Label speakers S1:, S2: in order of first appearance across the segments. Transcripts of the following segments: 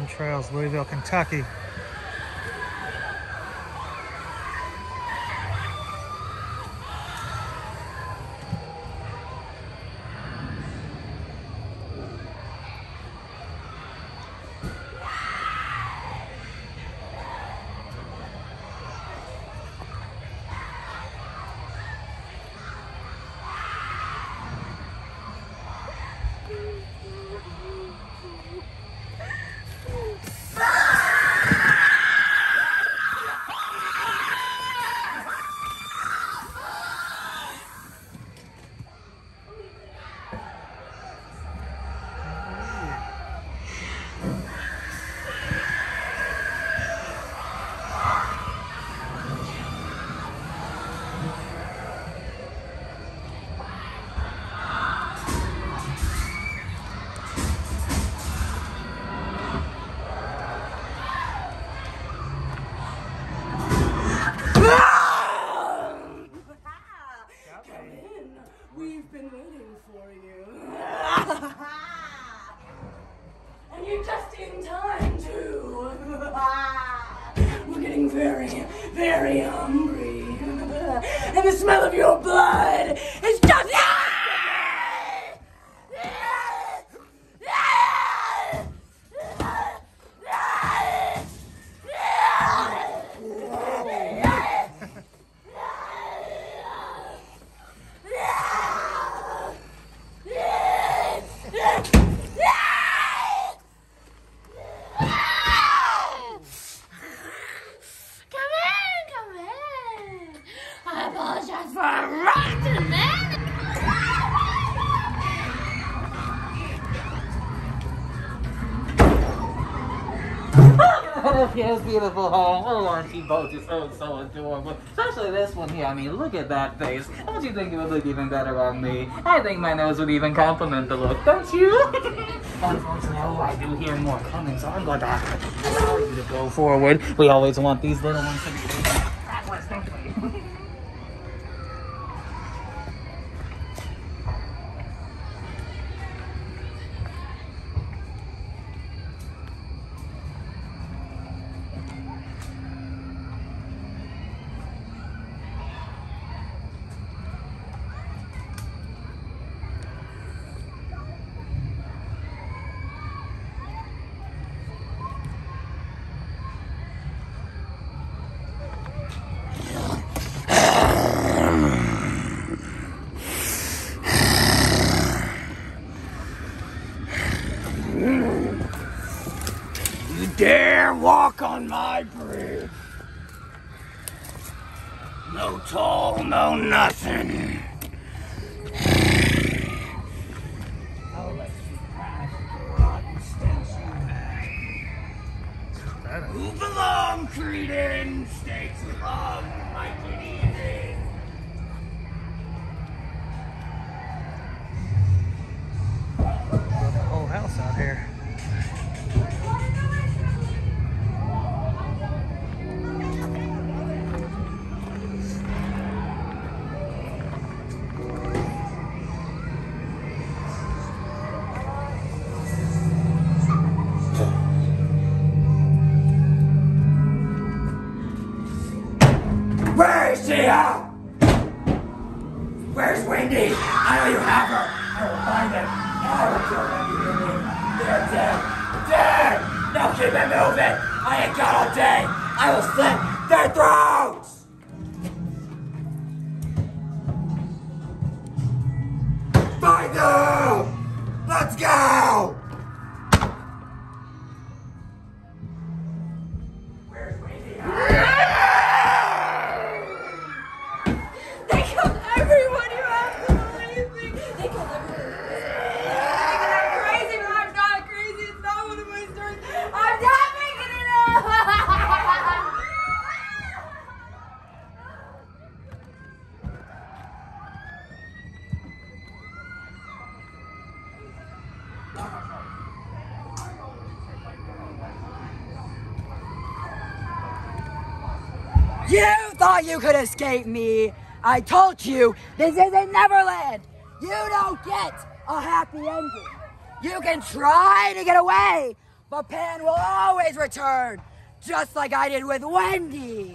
S1: Trails, Louisville, Kentucky.
S2: We've been waiting for you. And you're just in time, too. We're getting very, very hungry. And the smell of your blood is just...
S3: Yes, beautiful home. Oh, aren't you both just so adorable? Especially this one here. I mean, look at that face. Don't you think it would look even better on me? I think my nose would even complement the look, don't you? Unfortunately, I do hear more coming, so I'm going to have to allow you to go forward. We always want these little ones to be backwards, don't we?
S2: You dare walk on my bridge. No toll, no nothing. I'll let you crash the rotten stench you have. Move along, Creedon. Stay too long, might get easy.
S1: Built a whole house out here.
S2: Where is she at? Where's Wendy? I know you have her. I will find them. I will kill them. You hear me? They're dead. Dead! Now keep it moving. I ain't got all day. I will slit their throats! Find them! Let's go! Where's Wendy at? You thought you could escape me. I told you, this isn't Neverland. You don't get a happy ending. You can try to get away, but Pan will always return, just like I did with Wendy.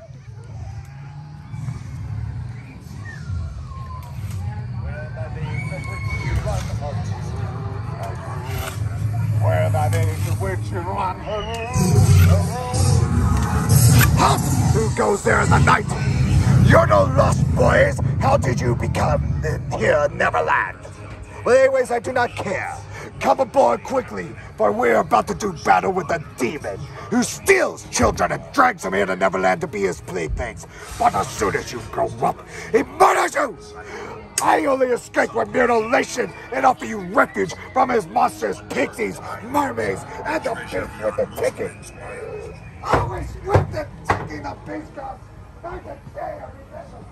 S4: Where that is the witch you run. Huh? Who goes there in the night? You're no lost boys. How did you become here in Neverland? Well, anyways, I do not care. Come aboard quickly, for we're about to do battle with a demon who steals children and drags them here to Neverland to be his playthings. But as soon as you grow up, he murders you! I only escape with mutilation and offer you refuge from his monsters, pixies, mermaids, and the beast with the tickets. Always with them taking the beast guns back and day of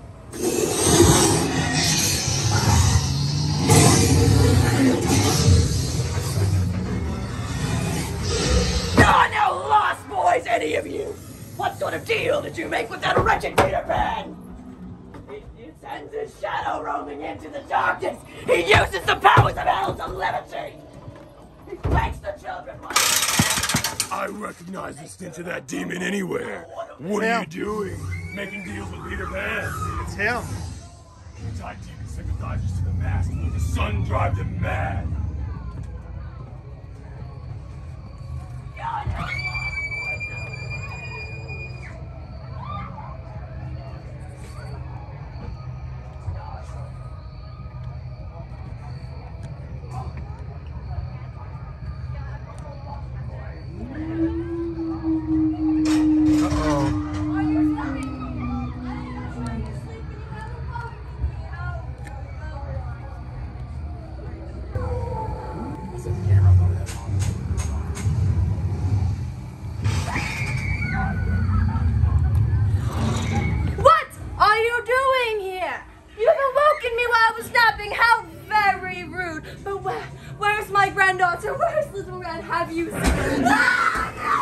S2: You're no lost boys, any of you! What sort of deal did you make with that wretched Peter Pan? He sends his shadow roaming into the darkness. He uses the powers of hell to levitate. He breaks the children.
S5: I recognize the stench of that demon anywhere. What are you doing? Making deals with Peter Pan?
S1: It's him.
S5: The Tide Demon sympathizes to the mask. The sun drives them mad.
S6: Where's my granddaughter? Where's little Red? Have you seen?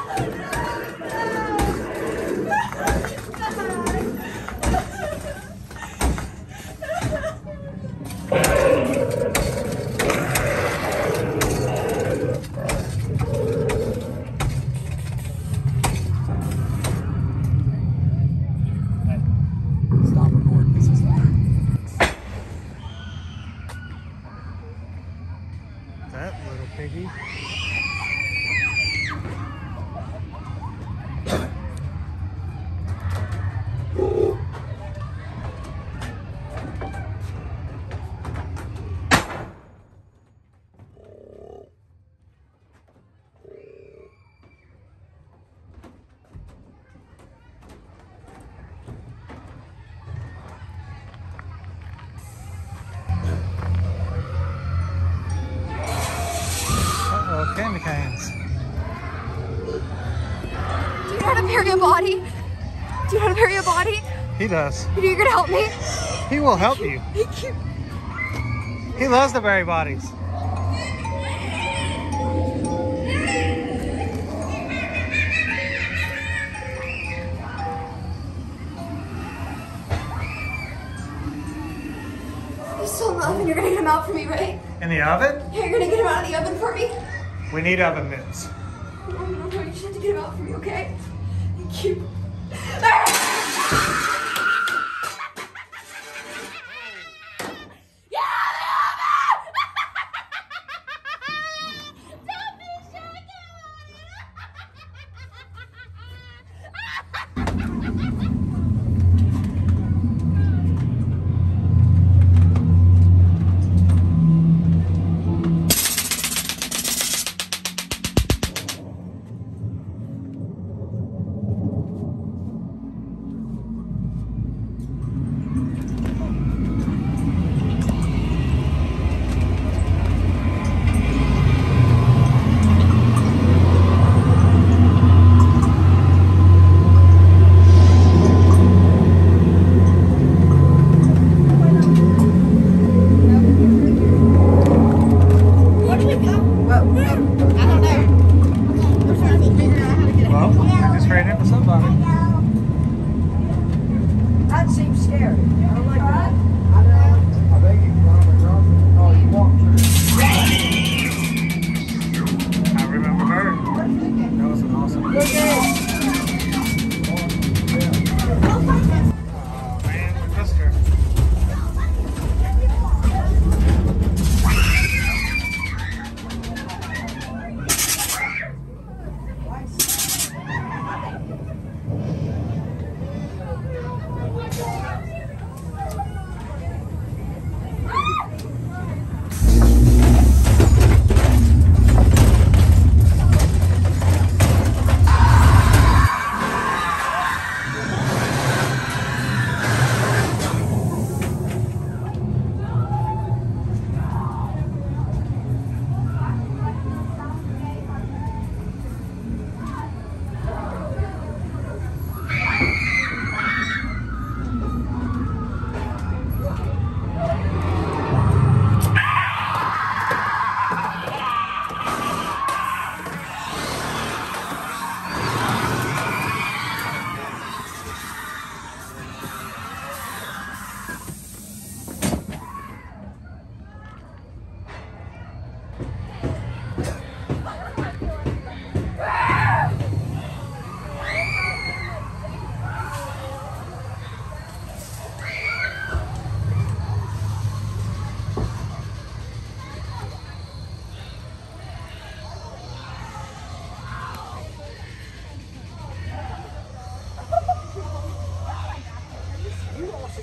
S4: Stop recording, this is
S1: That little piggy. Candy canes.
S6: Do you know how to bury a body? Do you know how to bury a body?
S1: He does.
S6: You're gonna help me?
S1: He will help you.
S6: Thank you.
S1: He loves to bury bodies.
S6: He's still in the oven. You're gonna get him out for me, right?
S1: In the oven?
S6: Yeah, you're gonna get him out of the oven for me?
S1: We need oven mitts.
S6: No, you just have to get him out for me, okay? Thank you.
S2: That seems scary. I don't like that. I think you
S1: I remember her.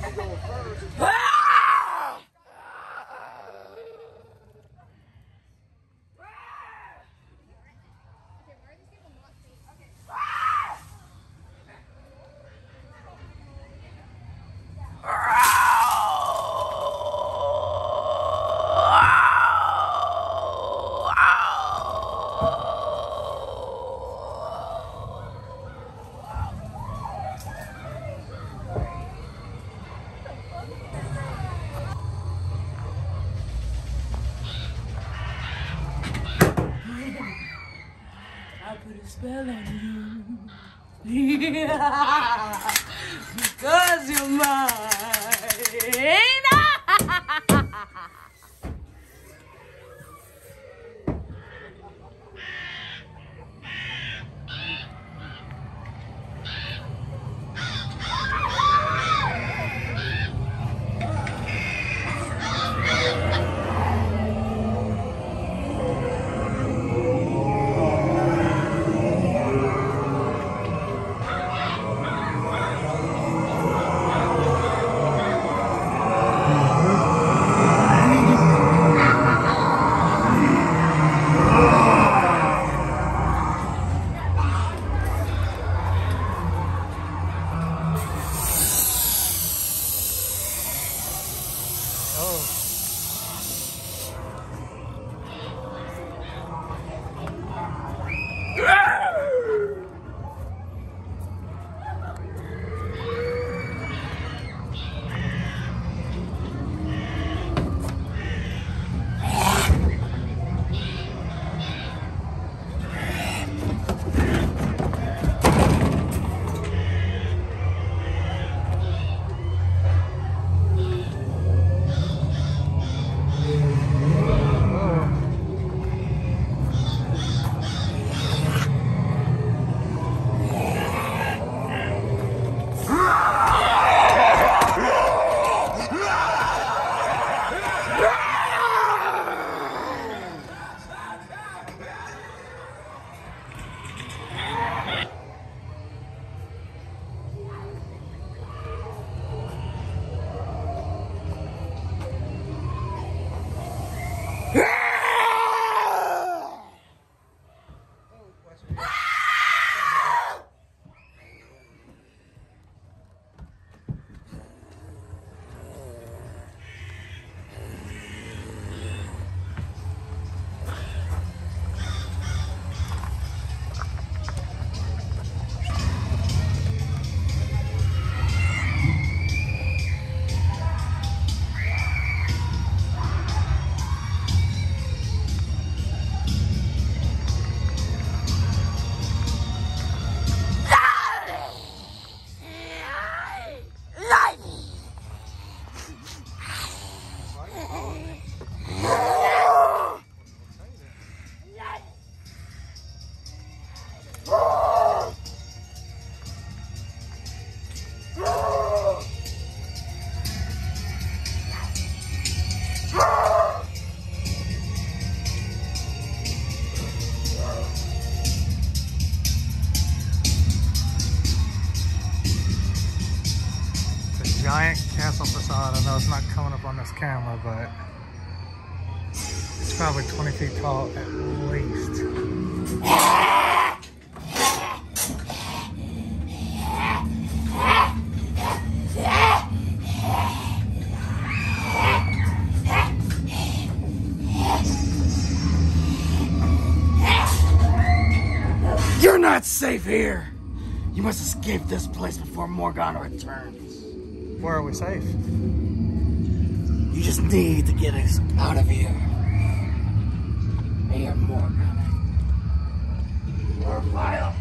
S2: I put a spell on you. Yeah, because you're mine.
S1: Giant castle facade. I know it's not coming up on this camera, but it's probably 20 feet tall at least.
S2: You're not safe here. You must escape this place before Morgana returns.
S1: Where are we safe?
S2: You just need to get us out of here. Hey, Morgana. You're vile.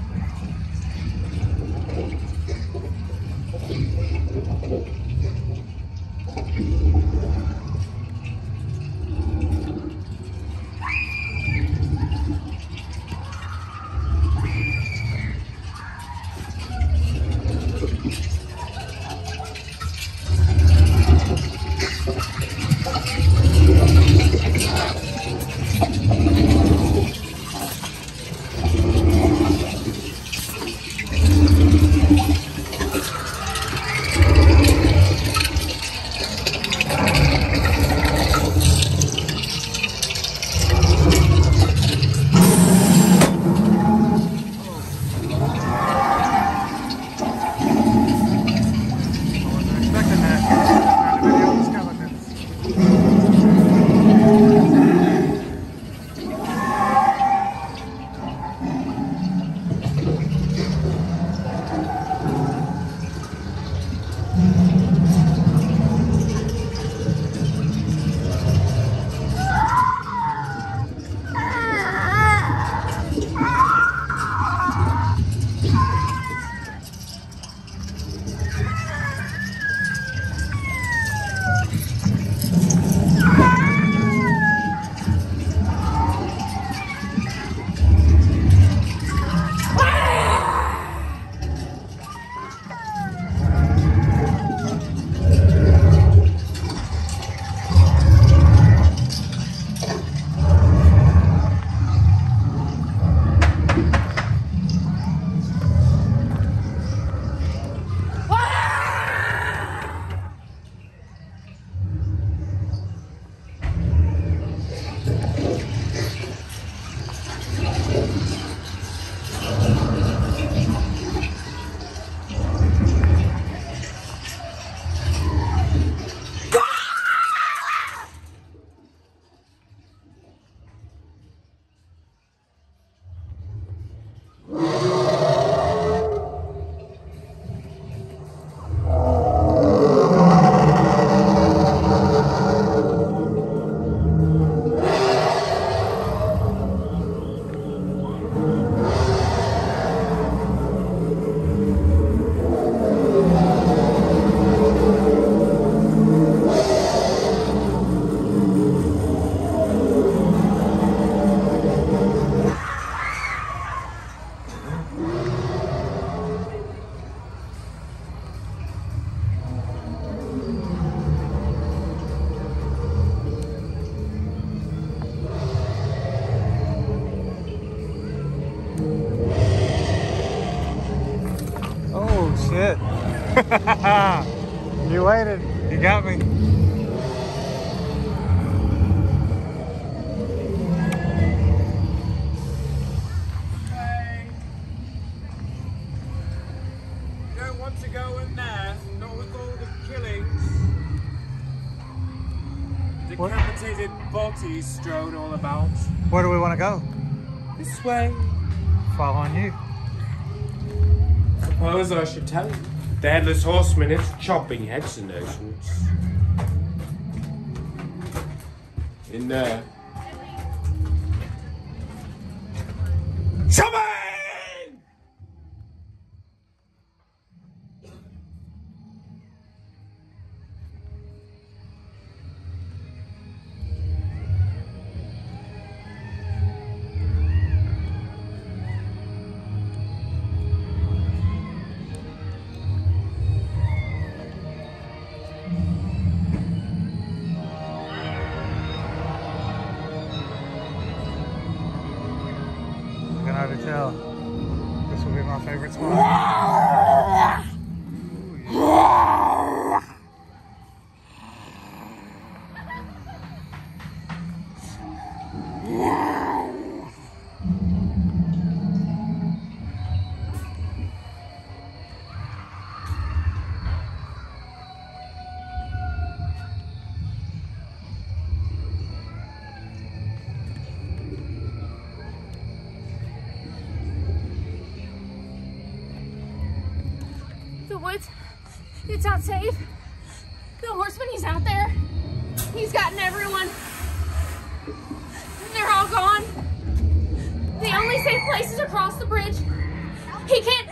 S1: it. You waited. You got me.
S7: You don't want to go in there, not with all the killings. Decapitated bodies strewn all about.
S1: Where do we want to go?
S7: This way.
S1: Following you.
S7: Suppose I should tell you. The Headless Horseman is chopping heads and notions. In there. Chopping!
S1: I can already tell. This will be my favorite spot. Ooh, yeah.
S6: The woods, it's not safe. The horseman, he's out there. He's gotten everyone. They're all gone. The only safe place is across the bridge. He can't